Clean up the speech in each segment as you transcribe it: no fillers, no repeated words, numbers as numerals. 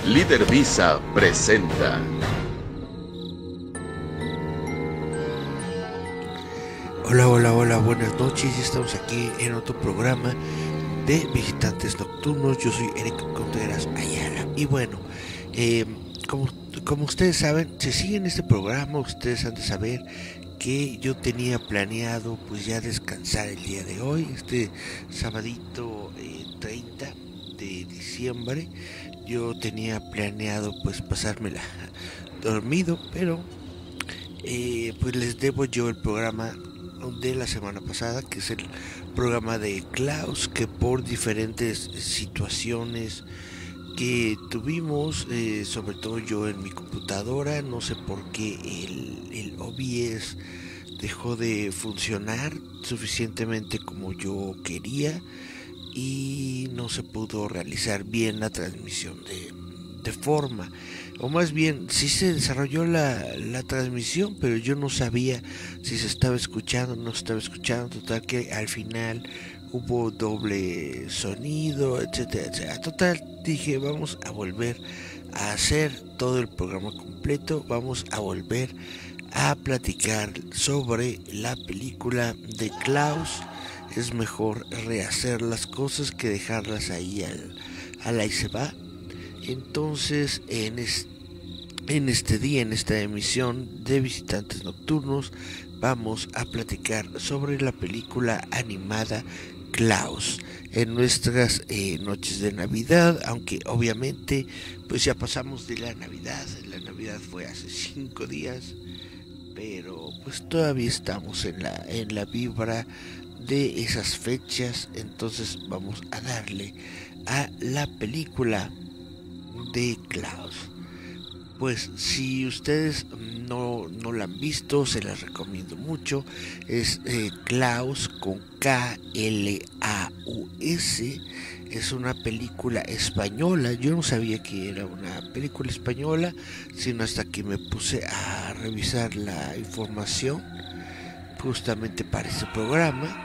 Líder Visa presenta. Hola, buenas noches. Ya estamos aquí en otro programa de Visitantes Nocturnos. Yo soy Eric Contreras Ayala. Y bueno, eh, como, como ustedes saben, si siguen este programa, ustedes han de saber que yo tenía planeado pues ya descansar el día de hoy, este sabadito 30 de diciembre. Yo tenía planeado pues pasármela dormido, pero pues les debo yo el programa de la semana pasada, que es el programa de Klaus, que por diferentes situaciones que tuvimos, sobre todo yo en mi computadora, no sé por qué el OBS dejó de funcionar suficientemente como yo quería y no se pudo realizar bien la transmisión de forma, o más bien sí se desarrolló la transmisión, pero yo no sabía si se estaba escuchando o no se estaba escuchando. Total que al final hubo doble sonido, etcétera, etcétera. Total, dije, vamos a volver a hacer todo el programa completo, vamos a volver a platicar sobre la película de Klaus. Es mejor rehacer las cosas que dejarlas ahí al ahí se va. Entonces, en este día, en esta emisión de Visitantes Nocturnos, vamos a platicar sobre la película animada Klaus en nuestras noches de Navidad, aunque obviamente pues ya pasamos de la Navidad fue hace 5 días, pero pues todavía estamos en la vibra de esas fechas. Entonces vamos a darle a la película de Klaus. Pues si ustedes no la han visto, se las recomiendo mucho. Es Klaus con Klaus. Es una película española. Yo no sabía que era una película española, sino hasta que me puse a revisar la información justamente para este programa.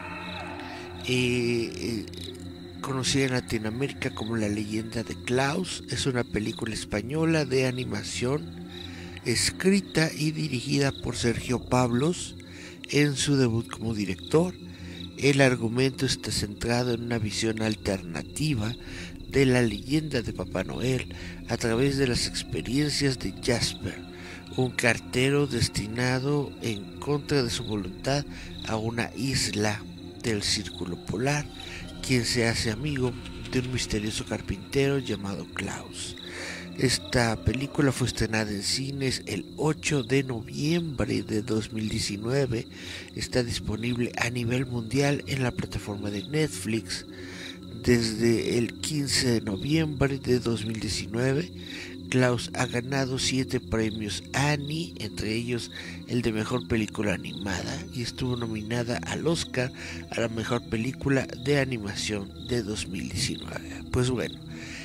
Conocida en Latinoamérica como La leyenda de Klaus, es una película española de animación escrita y dirigida por Sergio Pablos en su debut como director. El argumento está centrado en una visión alternativa de la leyenda de Papá Noel a través de las experiencias de Jasper, un cartero destinado en contra de su voluntad a una isla del Círculo Polar, quien se hace amigo de un misterioso carpintero llamado Klaus. Esta película fue estrenada en cines el 8 de noviembre de 2019. Está disponible a nivel mundial en la plataforma de Netflix desde el 15 de noviembre de 2019. Klaus ha ganado 7 premios Annie, entre ellos el de Mejor Película Animada, y estuvo nominada al Oscar a la Mejor Película de Animación de 2019. Pues bueno,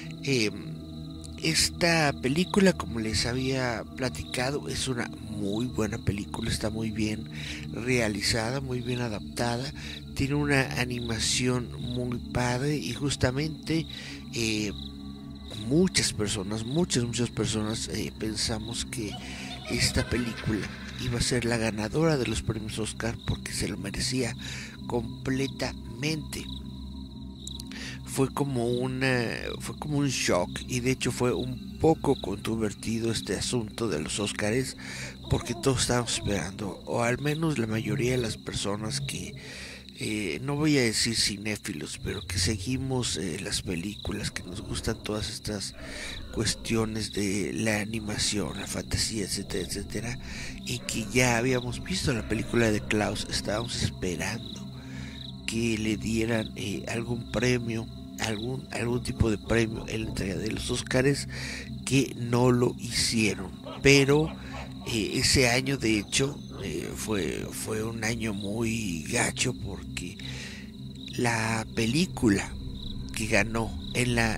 esta película, como les había platicado, es una muy buena película, está muy bien realizada, muy bien adaptada, tiene una animación muy padre y justamente muchas personas pensamos que esta película iba a ser la ganadora de los premios Oscar porque se lo merecía completamente. Fue como un shock, y de hecho fue un poco controvertido este asunto de los Oscars, porque todos estábamos esperando, o al menos la mayoría de las personas que no voy a decir cinéfilos, pero que seguimos las películas, que nos gustan todas estas cuestiones de la animación, la fantasía, etcétera, etcétera, y que ya habíamos visto la película de Klaus. Estábamos esperando que le dieran algún premio, algún tipo de premio en la entrega de los Oscars, que no lo hicieron. Pero ese año, de hecho, fue un año muy gacho, porque la película que ganó en la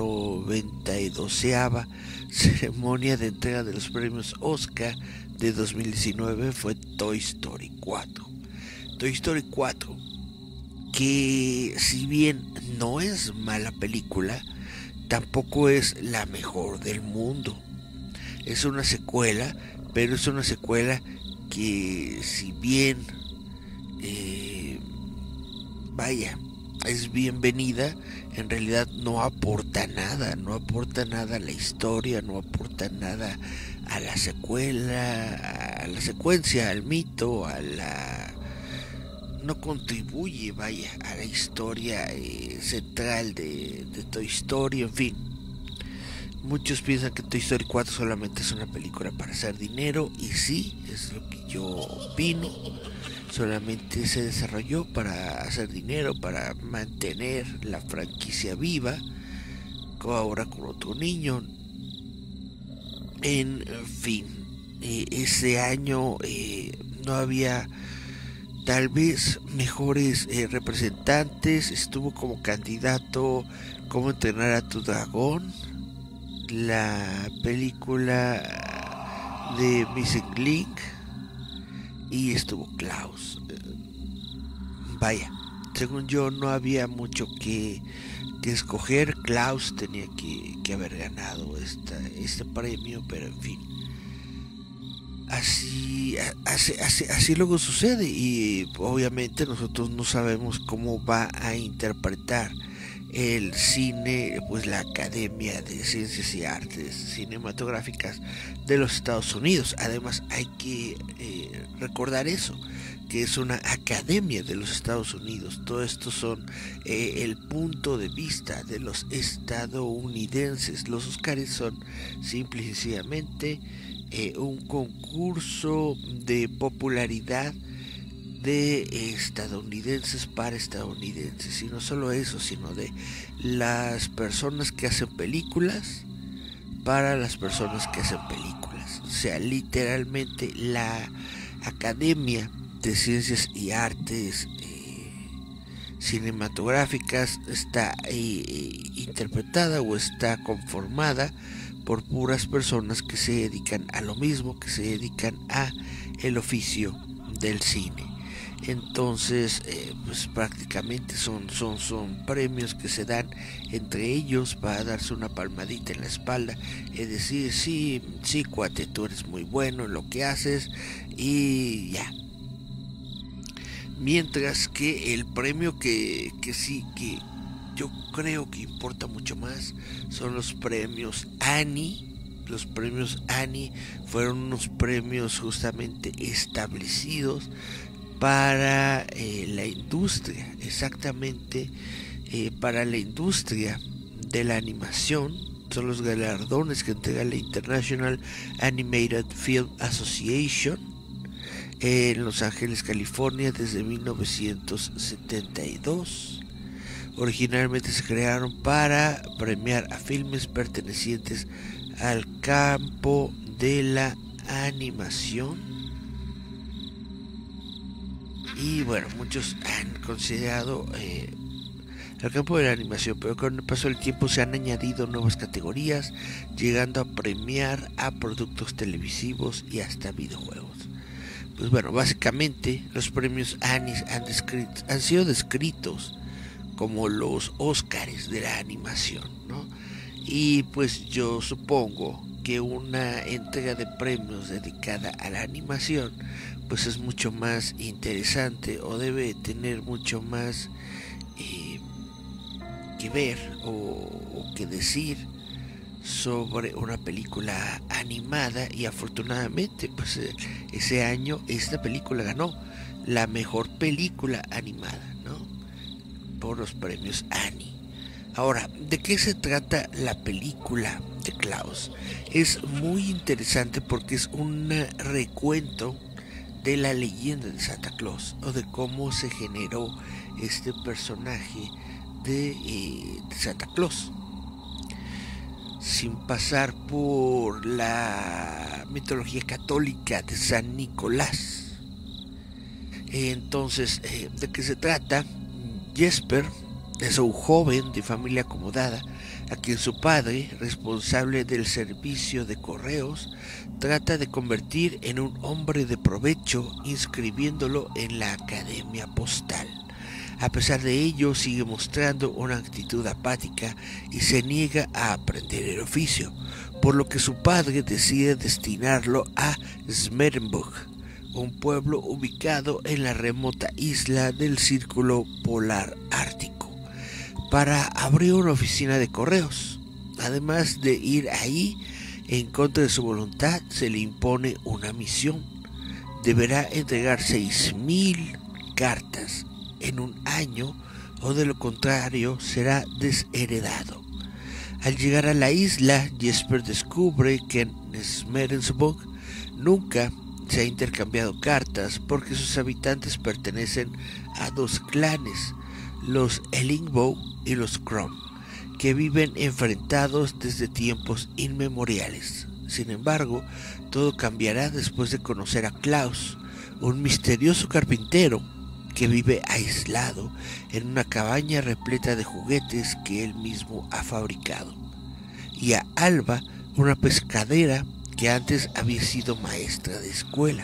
92ª ceremonia de entrega de los premios Oscar de 2019 fue Toy Story 4. Toy Story 4, que si bien no es mala película, tampoco es la mejor del mundo. Es una secuela, pero es una secuela que, si bien vaya, es bienvenida, en realidad no aporta nada a la historia, no aporta nada a la secuela, a la secuencia, al mito, no contribuye, vaya, a la historia central de Toy Story, en fin. Muchos piensan que Toy Story 4 solamente es una película para hacer dinero, y sí, es lo que yo opino. Solamente se desarrolló para hacer dinero, para mantener la franquicia viva, ahora con otro niño. En fin, ese año no había tal vez mejores representantes. Estuvo como candidato Cómo entrenar a tu dragón, la película de Missing Link, y estuvo Klaus. Vaya, según yo no había mucho que escoger. Klaus tenía que haber ganado este premio, pero en fin, así luego sucede, y obviamente nosotros no sabemos cómo va a interpretar el cine, pues la Academia de Ciencias y Artes Cinematográficas de los Estados Unidos. Además hay que recordar eso, que es una academia de los Estados Unidos. Todo esto son el punto de vista de los estadounidenses. Los Oscars son simple y sencillamente un concurso de popularidad de estadounidenses para estadounidenses, y no solo eso, sino de las personas que hacen películas para las personas que hacen películas. O sea, literalmente la Academia de Ciencias y Artes Cinematográficas está interpretada o está conformada por puras personas que se dedican a lo mismo, que se dedican a el oficio del cine. Entonces pues prácticamente son premios que se dan entre ellos para darse una palmadita en la espalda, es decir, sí cuate, tú eres muy bueno en lo que haces, y ya. Mientras que el premio que yo creo que importa mucho más son los premios Annie. Los premios Annie fueron unos premios justamente establecidos para la industria, exactamente para la industria de la animación. Son los galardones que entrega la International Animated Film Association en Los Ángeles, California, desde 1972. Originalmente se crearon para premiar a filmes pertenecientes al campo de la animación. Y bueno, muchos han considerado el campo de la animación, pero con el paso del tiempo se han añadido nuevas categorías, llegando a premiar a productos televisivos y hasta videojuegos. Pues bueno, básicamente los premios Annie han sido descritos como los Óscares de la animación, ¿no? Y pues yo supongo que una entrega de premios dedicada a la animación pues es mucho más interesante, o debe tener mucho más que ver o que decir sobre una película animada. Y afortunadamente pues ese año esta película ganó la mejor película animada, ¿no?, por los premios Annie. Ahora, ¿de qué se trata la película de Klaus? Es muy interesante porque es un recuento de la leyenda de Santa Claus, o de cómo se generó este personaje de Santa Claus, sin pasar por la mitología católica de San Nicolás. Entonces, ¿de qué se trata? Jesper es un joven de familia acomodada a quien su padre, responsable del servicio de correos, trata de convertir en un hombre de provecho, inscribiéndolo en la academia postal. A pesar de ello, sigue mostrando una actitud apática y se niega a aprender el oficio, por lo que su padre decide destinarlo a Smerenburg, un pueblo ubicado en la remota isla del Círculo Polar Ártico, para abrir una oficina de correos. Además de ir ahí, en contra de su voluntad, se le impone una misión. Deberá entregar 6.000 cartas en un año o de lo contrario será desheredado. Al llegar a la isla, Jesper descubre que en Smerensburg nunca se ha intercambiado cartas porque sus habitantes pertenecen a dos clanes, los Ellingbow y los Krom, que viven enfrentados desde tiempos inmemoriales. Sin embargo, todo cambiará después de conocer a Klaus, un misterioso carpintero que vive aislado en una cabaña repleta de juguetes que él mismo ha fabricado, y a Alba, una pescadera que antes había sido maestra de escuela.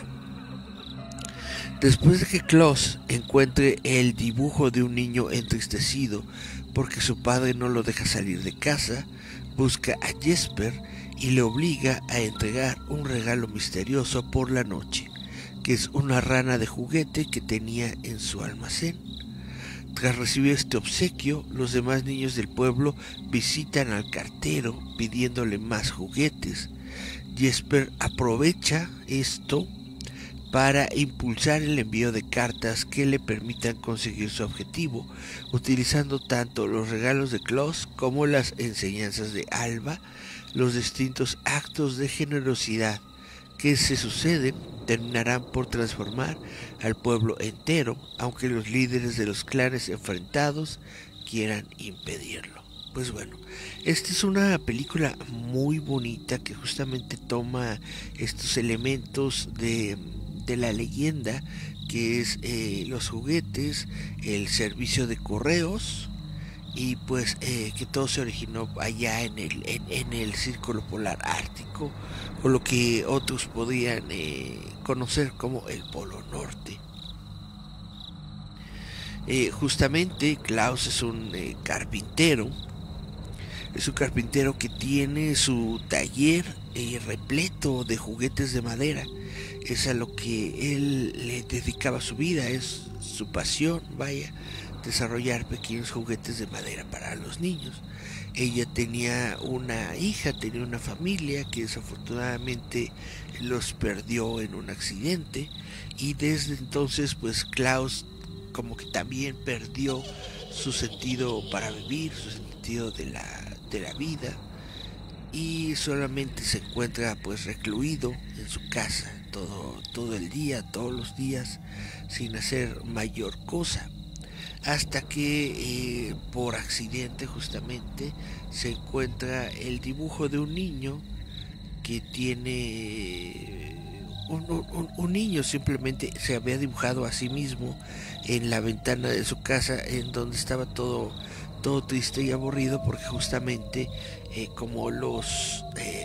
Después de que Klaus encuentre el dibujo de un niño entristecido porque su padre no lo deja salir de casa, busca a Jesper y le obliga a entregar un regalo misterioso por la noche, que es una rana de juguete que tenía en su almacén. Tras recibir este obsequio, los demás niños del pueblo visitan al cartero pidiéndole más juguetes. Jesper aprovecha esto para impulsar el envío de cartas que le permitan conseguir su objetivo, utilizando tanto los regalos de Klaus como las enseñanzas de Alba. Los distintos actos de generosidad que se suceden terminarán por transformar al pueblo entero, aunque los líderes de los clanes enfrentados quieran impedirlo. Pues bueno, esta es una película muy bonita que justamente toma estos elementos de la leyenda, que es los juguetes, el servicio de correos, y pues que todo se originó allá en el Círculo Polar Ártico, o lo que otros podían conocer como el Polo Norte. Justamente Klaus es un carpintero. Es un carpintero que tiene su taller repleto de juguetes de madera. Es a lo que él le dedicaba su vida, es su pasión, vaya, desarrollar pequeños juguetes de madera para los niños. Ella tenía una hija, tenía una familia que desafortunadamente los perdió en un accidente, y desde entonces pues Klaus como que también perdió su sentido para vivir, su sentido de la vida, y solamente se encuentra pues recluido en su casa todo el día, todos los días, sin hacer mayor cosa, hasta que por accidente justamente se encuentra el dibujo de un niño que tiene un niño simplemente se había dibujado a sí mismo en la ventana de su casa, en donde estaba todo triste y aburrido, porque justamente como los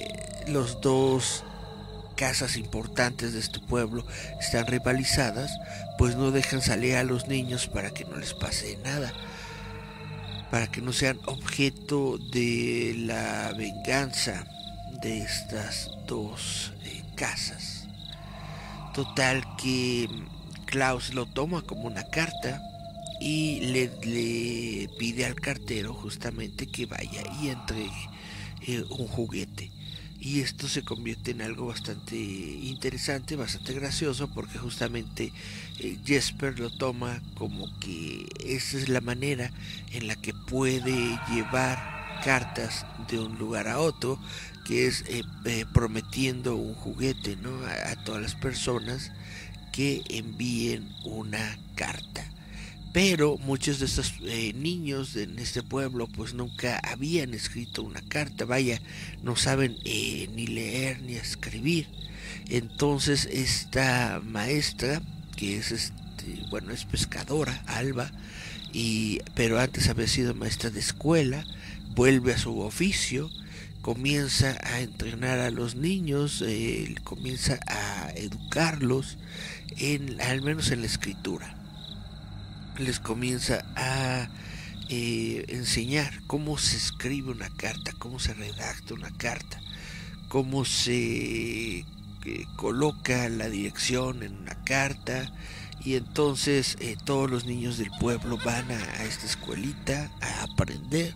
dos casas importantes de este pueblo están rivalizadas, pues no dejan salir a los niños para que no les pase nada, para que no sean objeto de la venganza de estas dos casas. Total que Klaus lo toma como una carta y le pide al cartero justamente que vaya y entregue un juguete. Y esto se convierte en algo bastante interesante, bastante gracioso, porque justamente Jesper lo toma como que esa es la manera en la que puede llevar cartas de un lugar a otro, que es prometiendo un juguete, ¿no?, a todas las personas que envíen una carta. Pero muchos de estos niños en este pueblo pues nunca habían escrito una carta, vaya, no saben ni leer ni escribir. Entonces esta maestra, que es es pescadora, Alba, pero antes había sido maestra de escuela, vuelve a su oficio, comienza a entrenar a los niños, comienza a educarlos al menos en la escritura. les comienza a enseñar cómo se escribe una carta, cómo se redacta una carta, cómo se coloca la dirección en una carta. Y entonces todos los niños del pueblo van a esta escuelita a aprender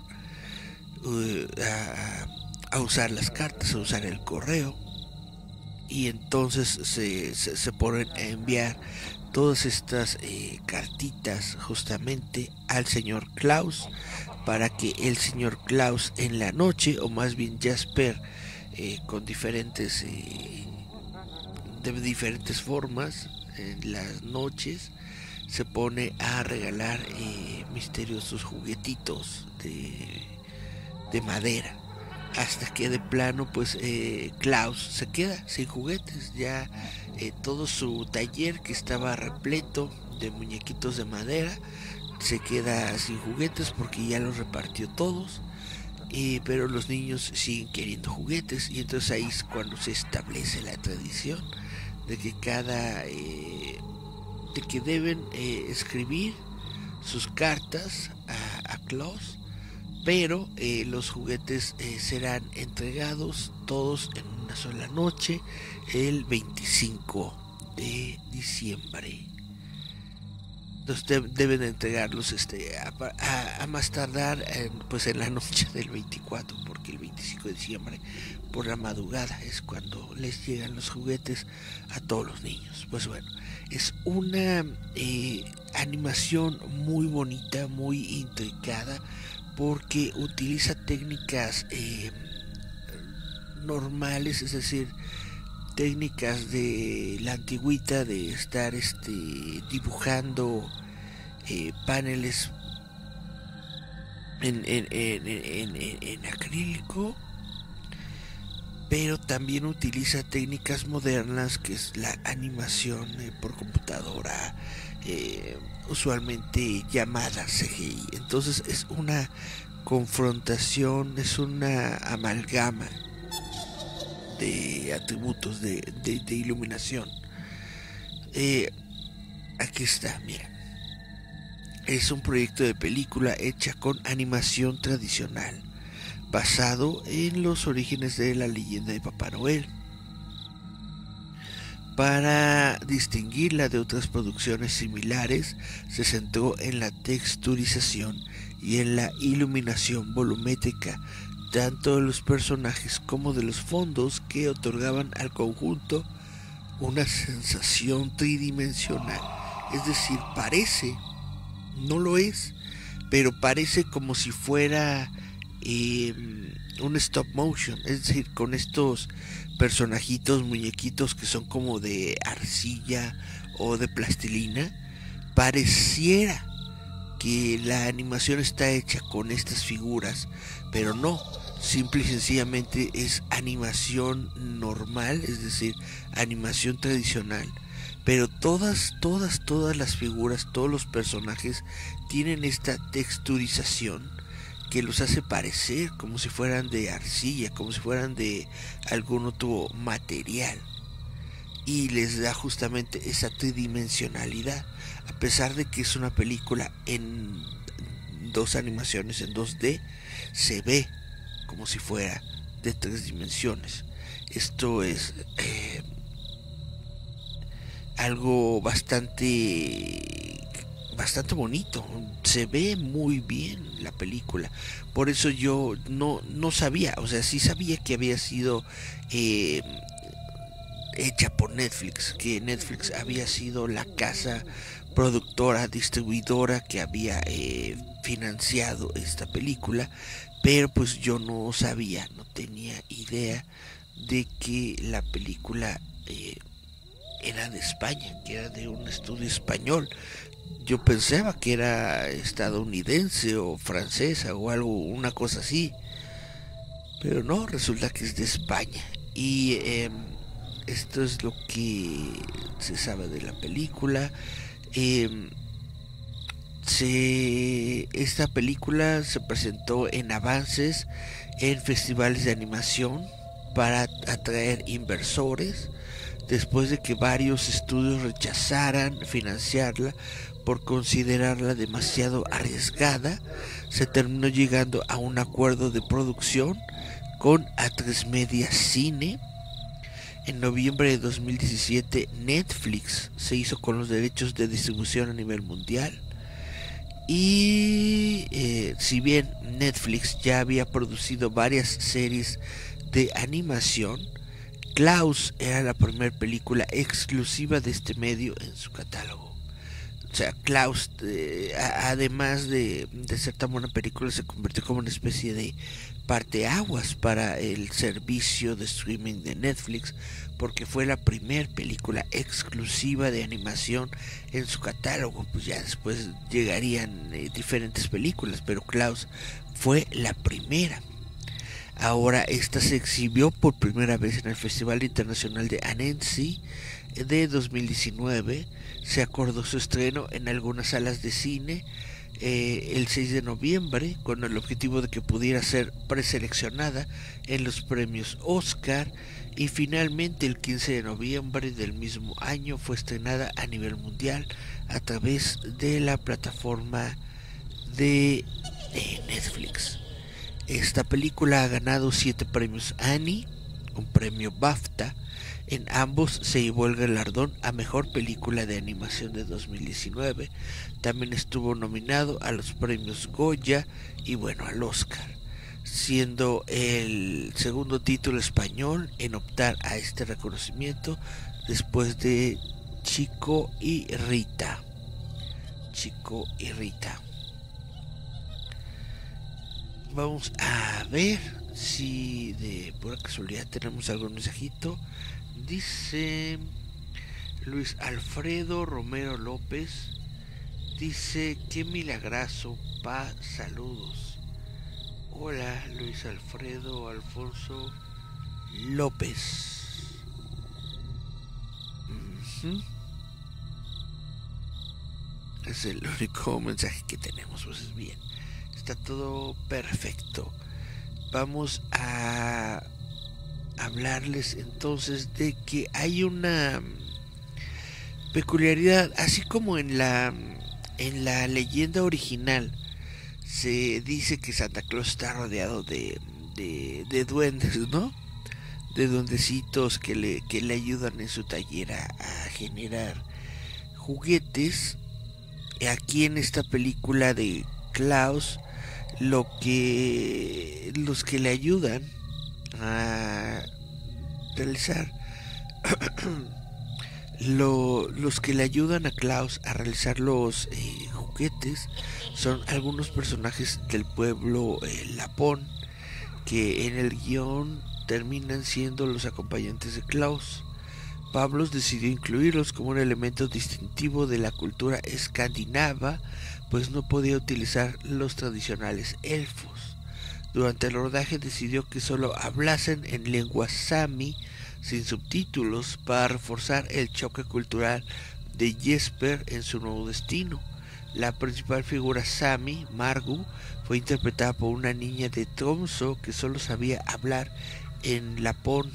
a usar las cartas, a usar el correo. Y entonces se ponen a enviar todas estas cartitas justamente al señor Claus, para que el señor Claus en la noche, o más bien Jasper, con diferentes de diferentes formas en las noches, se pone a regalar misteriosos juguetitos de madera, hasta que de plano pues Klaus se queda sin juguetes. Ya todo su taller, que estaba repleto de muñequitos de madera, se queda sin juguetes porque ya los repartió todos. Pero los niños siguen queriendo juguetes, y entonces ahí es cuando se establece la tradición de que de que deben escribir sus cartas a Klaus, pero los juguetes serán entregados todos en una sola noche, el 25 de diciembre. Entonces deben entregarlos a más tardar pues en la noche del 24, porque el 25 de diciembre por la madrugada es cuando les llegan los juguetes a todos los niños. Pues bueno, es una animación muy bonita, muy intricada, porque utiliza técnicas normales, es decir, técnicas de la antigüita, de estar dibujando paneles en acrílico, pero también utiliza técnicas modernas, que es la animación por computadora, usualmente llamada CGI. Entonces es una confrontación, es una amalgama de atributos de iluminación. Aquí está, mira. Es un proyecto de película hecha con animación tradicional, basado en los orígenes de la leyenda de Papá Noel. Para distinguirla de otras producciones similares, se centró en la texturización y en la iluminación volumétrica, tanto de los personajes como de los fondos, que otorgaban al conjunto una sensación tridimensional. Es decir, parece, no lo es, pero parece como si fuera un stop motion, es decir, con estos personajitos, muñequitos que son como de arcilla o de plastilina. Pareciera que la animación está hecha con estas figuras, pero no, simple y sencillamente es animación normal, es decir, animación tradicional. Pero todas las figuras, todos los personajes tienen esta texturización que los hace parecer como si fueran de arcilla, como si fueran de algún otro material, y les da justamente esa tridimensionalidad, a pesar de que es una película en dos animaciones en 2D, se ve como si fuera de 3 dimensiones. Esto es algo bastante bonito, se ve muy bien la película. Por eso yo no sabía, o sea, sí sabía que había sido hecha por Netflix, que Netflix había sido la casa productora, distribuidora que había financiado esta película, pero pues yo no sabía, no tenía idea de que la película era de España, que era de un estudio español. Yo pensaba que era estadounidense o francesa o algo, una cosa así, pero no, resulta que es de España. Y esto es lo que se sabe de la película. Esta película se presentó en avances en festivales de animación para atraer inversores. después de que varios estudios rechazaran financiarla por considerarla demasiado arriesgada. Se terminó llegando a un acuerdo de producción con A3 Media Cine. En noviembre de 2017 Netflix se hizo con los derechos de distribución a nivel mundial. Y si bien Netflix ya había producido varias series de animación, Klaus era la primera película exclusiva de este medio en su catálogo. O sea, Klaus, además de ser tan buena película, se convirtió como una especie de parteaguas para el servicio de streaming de Netflix, porque fue la primera película exclusiva de animación en su catálogo. Pues ya después llegarían diferentes películas, pero Klaus fue la primera. Ahora esta se exhibió por primera vez en el Festival Internacional de Annecy de 2019. Se acordó su estreno en algunas salas de cine el 6 de noviembre, con el objetivo de que pudiera ser preseleccionada en los premios Oscar, y finalmente el 15 de noviembre del mismo año fue estrenada a nivel mundial a través de la plataforma de Netflix. Esta película ha ganado 7 premios Annie, un premio BAFTA. En ambos se llevó el galardón a Mejor Película de Animación de 2019. También estuvo nominado a los premios Goya y bueno, al Oscar, siendo el segundo título español en optar a este reconocimiento después de Chico y Rita. Vamos a ver si de pura casualidad tenemos algún mensajito. Dice Luis Alfredo Romero López, dice: qué milagrazo, saludos. Hola Luis Alfredo Alfonso López. Es el único mensaje que tenemos, pues es bien. Está todo perfecto. Vamos a hablarles entonces de que hay una peculiaridad, así como en la leyenda original se dice que Santa Claus está rodeado de duendes, ¿no? De duendecitos que le ayudan en su taller a generar juguetes. Aquí en esta película de Klaus, los que le ayudan a realizar los que le ayudan a Klaus a realizar los juguetes son algunos personajes del pueblo lapón, que en el guión terminan siendo los acompañantes de Klaus. Pablos decidió incluirlos como un elemento distintivo de la cultura escandinava, pues no podía utilizar los tradicionales elfos. Durante el rodaje decidió que solo hablasen en lengua sami sin subtítulos para reforzar el choque cultural de Jesper en su nuevo destino. La principal figura sami, Margu, fue interpretada por una niña de Tromsø que solo sabía hablar en lapón.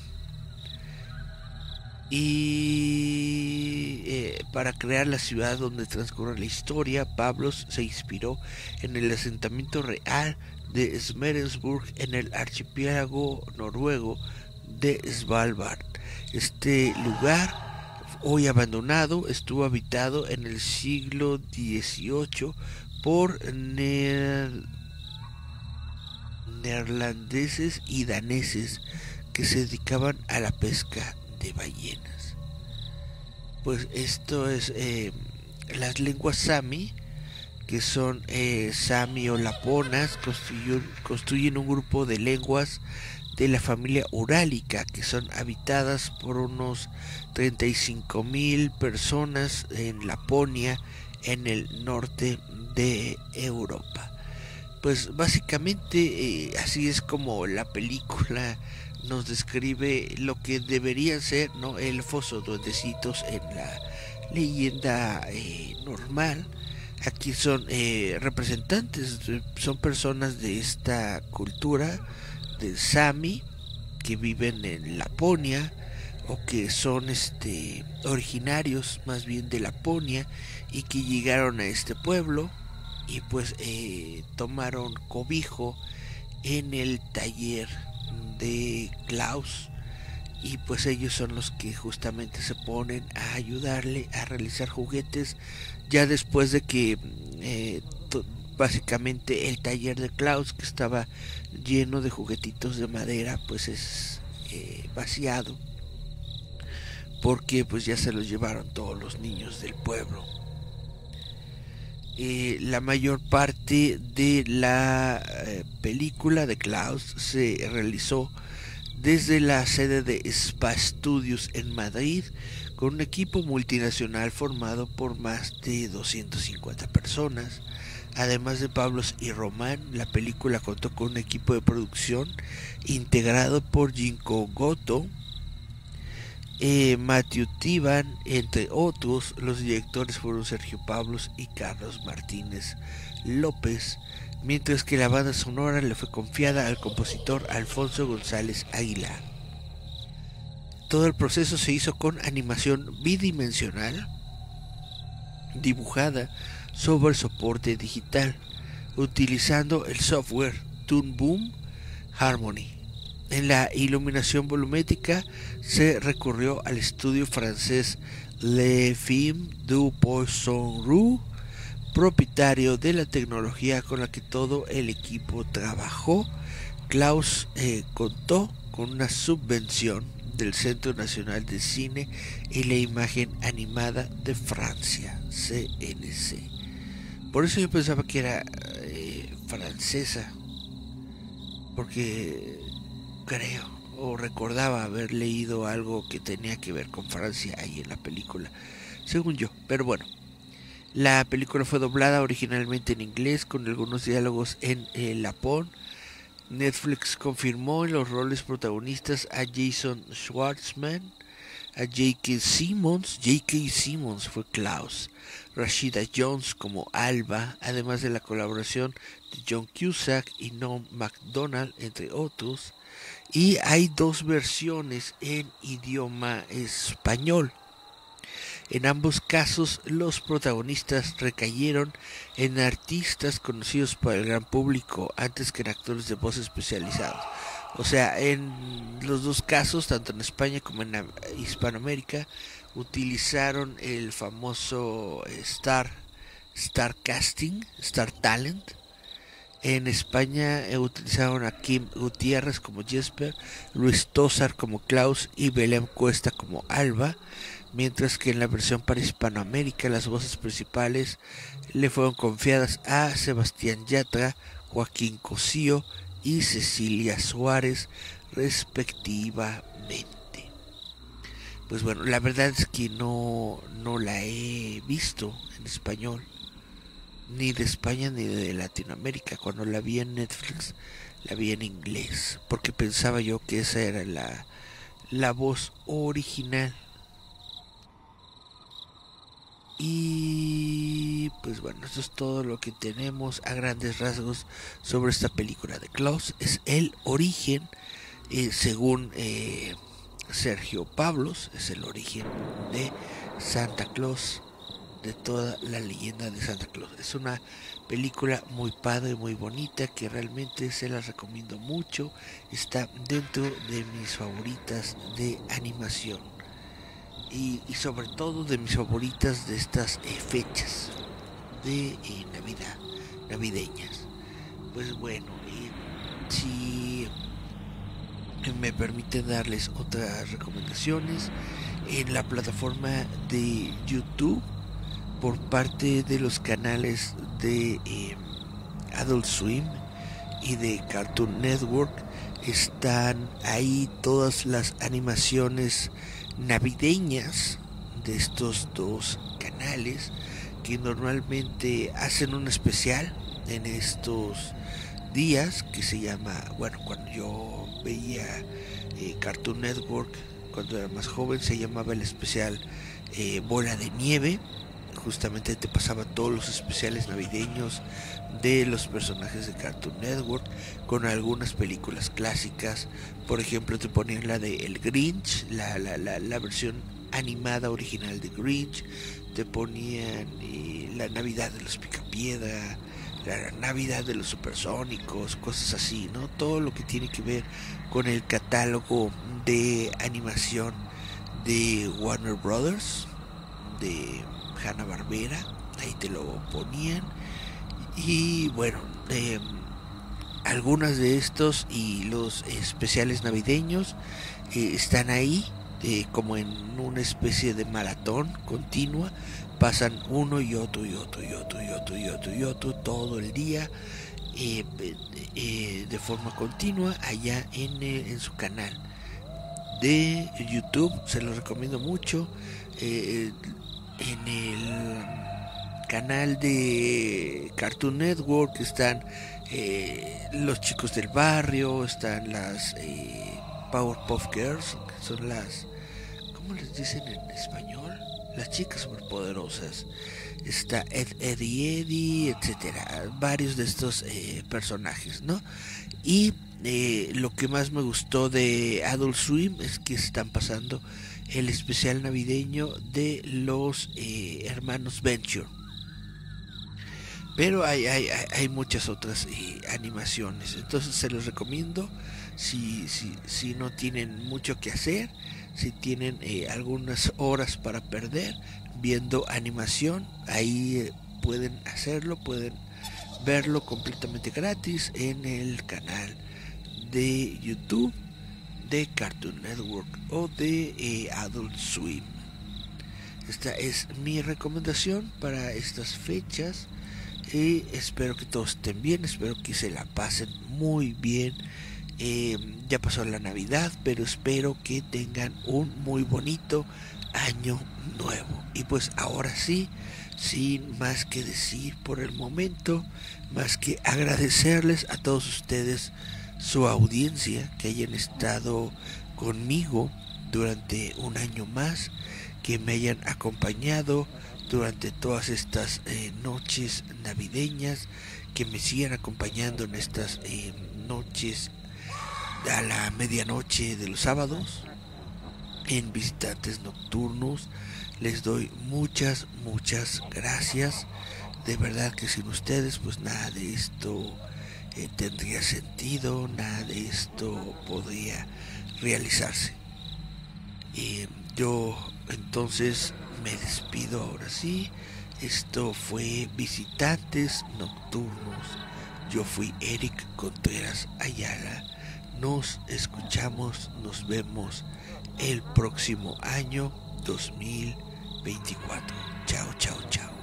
Y para crear la ciudad donde transcurre la historia, Pablos se inspiró en el asentamiento real de Smerensburg en el archipiélago noruego de Svalbard. Este lugar, hoy abandonado, estuvo habitado en el siglo XVIII por neerlandeses y daneses que se dedicaban a la pesca de ballenas. Pues esto es las lenguas sami, que son sami o laponas, construyen un grupo de lenguas de la familia urálica, que son habitadas por unos 35,000 personas en Laponia, en el norte de Europa. Pues básicamente así es como la película nos describe lo que deberían ser, ¿no?, elfos o duendecitos en la leyenda normal. Aquí son representantes, son personas de esta cultura del Sami que viven en Laponia o que son originarios más bien de Laponia y que llegaron a este pueblo y pues tomaron cobijo en el taller de Klaus, y pues ellos son los que justamente se ponen a ayudarle a realizar juguetes ya después de que básicamente el taller de Klaus, que estaba lleno de juguetitos de madera, pues es vaciado porque pues ya se los llevaron todos los niños del pueblo. La mayor parte de la película de Klaus se realizó desde la sede de Spa Studios en Madrid, con un equipo multinacional formado por más de 250 personas. Además de Pablos y Román, la película contó con un equipo de producción integrado por Jinko Goto, Matthew Tiban, entre otros. Los directores fueron Sergio Pablos y Carlos Martínez López, mientras que la banda sonora le fue confiada al compositor Alfonso González Aguilar. Todo el proceso se hizo con animación bidimensional dibujada sobre soporte digital, utilizando el software Toon Boom Harmony. En la iluminación volumétrica se recurrió al estudio francés Le Film du Poisson Rouge, propietario de la tecnología con la que todo el equipo trabajó. Klaus contó con una subvención del Centro Nacional de Cine y la Imagen Animada de Francia, CNC. Por eso yo pensaba que era francesa, porque creo o recordaba haber leído algo que tenía que ver con Francia ahí en la película, según yo. Pero bueno, la película fue doblada originalmente en inglés con algunos diálogos en lapón. Netflix confirmó en los roles protagonistas a Jason Schwartzman, a J.K. Simmons fue Klaus, Rashida Jones como Alba, además de la colaboración de John Cusack y Norm Macdonald, entre otros. Y hay dos versiones en idioma español. En ambos casos, los protagonistas recayeron en artistas conocidos por el gran público antes que en actores de voz especializados. O sea, en los dos casos, tanto en España como en Hispanoamérica, utilizaron el famoso Star Casting, Star Talent. En España utilizaron a Kim Gutiérrez como Jesper, Luis Tosar como Klaus y Belén Cuesta como Alba, mientras que en la versión para Hispanoamérica las voces principales le fueron confiadas a Sebastián Yatra, Joaquín Cosío y Cecilia Suárez, respectivamente. Pues bueno, la verdad es que no la he visto en español, ni de España ni de Latinoamérica. Cuando la vi en Netflix, la vi en inglés, porque pensaba yo que esa era la voz original. Y pues bueno, eso es todo lo que tenemos a grandes rasgos sobre esta película de Klaus. Es el origen, según Sergio Pablos, es el origen de Santa Claus, de toda la leyenda de Santa Claus. Es una película muy padre, muy bonita, que realmente se la recomiendo mucho. Está dentro de mis favoritas de animación. Y sobre todo de mis favoritas de estas fechas de Navidad, navideñas. Pues bueno, si me permiten darles otras recomendaciones, en la plataforma de YouTube, por parte de los canales de Adult Swim y de Cartoon Network, están ahí todas las animaciones navideñas de estos dos canales, que normalmente hacen un especial en estos días que se llama, bueno, cuando yo veía Cartoon Network cuando era más joven, se llamaba el especial Bola de Nieve, justamente te pasaba todos los especiales navideños de los personajes de Cartoon Network con algunas películas clásicas. Por ejemplo, te ponían la de El Grinch, la versión animada original de Grinch. Te ponían la Navidad de los Picapiedra, la Navidad de los Supersónicos, cosas así, ¿no? Todo lo que tiene que ver con el catálogo de animación de Warner Brothers, de Hanna-Barbera, ahí te lo ponían. Y bueno, algunas de estos y los especiales navideños están ahí como en una especie de maratón continua. Pasan uno y otro y otro y otro y otro y otro y otro todo el día, de forma continua allá en su canal de YouTube. Se los recomiendo mucho. En el canal de Cartoon Network están los chicos del barrio, están las Powerpuff Girls, que son las, ¿cómo les dicen en español? Las chicas superpoderosas. Está Eddie, etcétera, varios de estos personajes, ¿no? Y lo que más me gustó de Adult Swim es que están pasando el especial navideño de los hermanos Venture. Pero hay muchas otras animaciones, entonces se los recomiendo si no tienen mucho que hacer, si tienen algunas horas para perder viendo animación. Ahí pueden hacerlo, pueden verlo completamente gratis en el canal de YouTube de Cartoon Network o de Adult Swim. Esta es mi recomendación para estas fechas. Espero que todos estén bien, espero que se la pasen muy bien. Ya pasó la Navidad, pero espero que tengan un muy bonito año nuevo. Y pues ahora sí, sin más que decir por el momento, más que agradecerles a todos ustedes su audiencia, que hayan estado conmigo durante un año más, que me hayan acompañado durante todas estas noches navideñas, que me sigan acompañando en estas noches a la medianoche de los sábados en Visitantes Nocturnos. Les doy muchas gracias. De verdad que sin ustedes pues nada de esto tendría sentido, nada de esto podría realizarse. Yo entonces me despido ahora sí. Esto fue Visitantes Nocturnos. Yo fui Eric Contreras Ayala. Nos escuchamos, nos vemos el próximo año 2024. Chao, chao, chao.